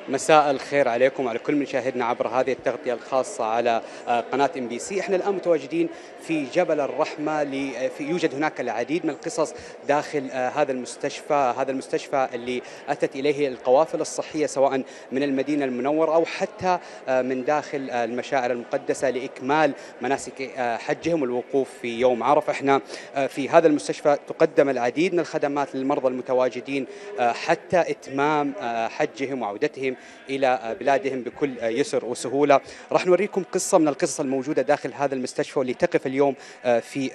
مساء الخير عليكم وعلى كل مشاهدنا عبر هذه التغطية الخاصة على قناة MBC. احنا الآن متواجدين في جبل الرحمة. يوجد هناك العديد من القصص داخل هذا المستشفى اللي أتت إليه القوافل الصحية سواء من المدينة المنورة أو حتى من داخل المشاعر المقدسة لإكمال مناسك حجهم والوقوف في يوم عرفة. احنا في هذا المستشفى تقدم العديد من الخدمات للمرضى المتواجدين حتى إتمام حجهم وعودتهم إلى بلادهم بكل يسر وسهولة. راح نوريكم قصة من القصص الموجودة داخل هذا المستشفى واللي تقف اليوم في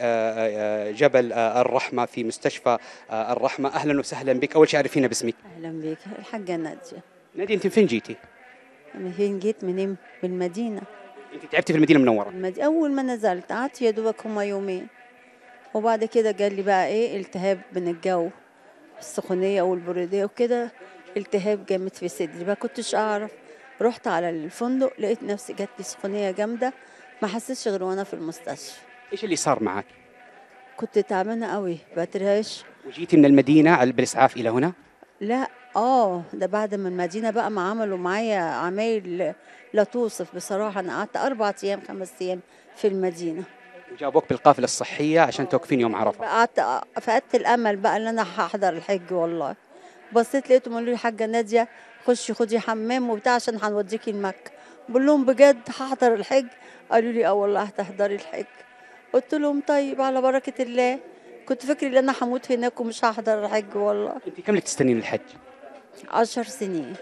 جبل الرحمة في مستشفى الرحمة. أهلا وسهلا بك. أول شيء عرفينا باسمك. أهلا بك. الحاجة نادية. نادية، أنت فين جيتي؟ أنا فين جيت؟ من المدينة. أنت تعبتي في المدينة المنورة؟ أول ما نزلت قعدت يا دوبك هما يومين، وبعد كده قال لي بقى إيه التهاب من الجو، السخونية والبرودية وكده، التهاب جامد في صدري، ما كنتش أعرف. رحت على الفندق لقيت نفسي جات لي سخونية جامدة، ما حسيتش غير وأنا في المستشفى. إيش اللي صار معك؟ كنت تعبانة قوي بترعش. وجيتي من المدينة بالإسعاف إلى هنا؟ لا ده بعد ما المدينة بقى ما عملوا معايا عمايل لا توصف بصراحة. أنا قعدت 4 أيام 5 أيام في المدينة. وجابوك بالقافلة الصحية عشان توقفين يوم عرفة. قعدت فقدت الأمل بقى إن أنا هحضر الحج. والله بصيت لقيتهم قالوا لي حاجة نادية خشي خدي حمام وبتاع عشان هنوديكي المكة. بقول لهم بجد هحضر الحج؟ قالوا لي والله هتحضري الحج. قلت لهم طيب على بركة الله. كنت فكري ان انا هموت هناك ومش هحضر الحج. والله أنت كم لك تستنين الحج؟ 10 سنين.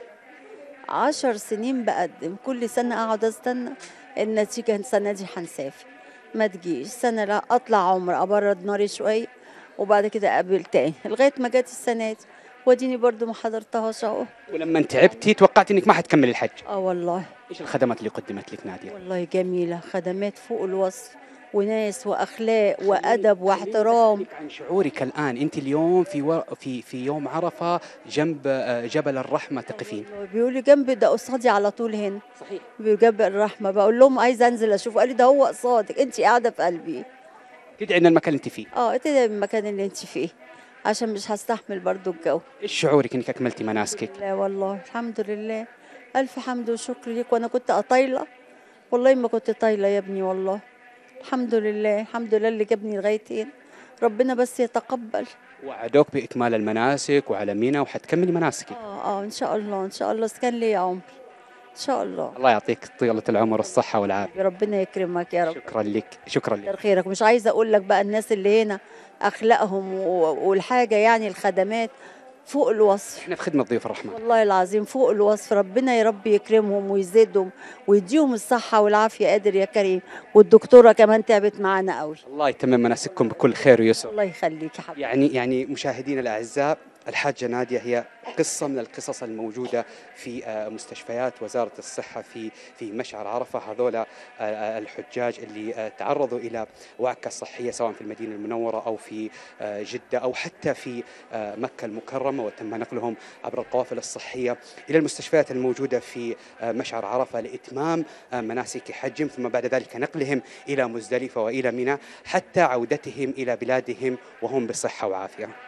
10 سنين بقدم، كل سنة اقعد استنى النتيجة. السنة دي هنسافر ما تجيش، السنة لا اطلع عمر ابرد ناري شوية وبعد كده اقابل تاني لغاية ما جت السنة دي واديني برضو ما حضرتهاش اهو. ولما تعبتي توقعت انك ما حتكمل الحج؟ والله. ايش الخدمات اللي قدمت لك نادية؟ والله جميلة، خدمات فوق الوصف، وناس واخلاق وادب واحترام. عن شعورك الان، انت اليوم في يوم عرفه جنب جبل الرحمه تقفين. بيقول لي جنب ده قصادي على طول هنا. صحيح. بجنب الرحمه. بقول لهم عايزه انزل اشوف، قال لي ده هو قصادك انت قاعده في قلبي. تدعي ان المكان اللي انت فيه. تدعي المكان اللي انت فيه عشان مش هستحمل برضو الجو. ايش شعورك انك اكملتي مناسكك؟ لا والله الحمد لله، الف حمد وشكر ليك. وانا كنت طايله، والله ما كنت طايله يا ابني. والله الحمد لله، الحمد لله اللي جابني لغايه هنا. ربنا بس يتقبل. وعدوك باكمال المناسك وعلى منى وحتكملي مناسكك. ان شاء الله، ان شاء الله كان لي عمر ان شاء الله. الله يعطيك طيله العمر والصحه والعافيه. ربنا يكرمك يا رب. شكرا لك، شكرا لك. كتر خيرك. مش عايزه اقول لك بقى الناس اللي هنا اخلاقهم والحاجه يعني الخدمات فوق الوصف. احنا في خدمه ضيوف الرحمن والله العظيم فوق الوصف. ربنا يا رب يكرمهم ويزيدهم ويديهم الصحه والعافيه قادر يا كريم. والدكتوره كمان تعبت معانا قوي. الله يتمم مناسككم بكل خير ويسر. الله يخليك يا حبيبي. يعني مشاهدينا الاعزاء، الحاجة نادية هي قصة من القصص الموجودة في مستشفيات وزارة الصحة في مشعر عرفة. هذولا الحجاج اللي تعرضوا إلى وعكة صحية سواء في المدينة المنورة أو في جدة أو حتى في مكة المكرمة، وتم نقلهم عبر القوافل الصحية إلى المستشفيات الموجودة في مشعر عرفة لإتمام مناسك حجهم، ثم بعد ذلك نقلهم إلى مزدلفة وإلى منى حتى عودتهم إلى بلادهم وهم بصحة وعافية.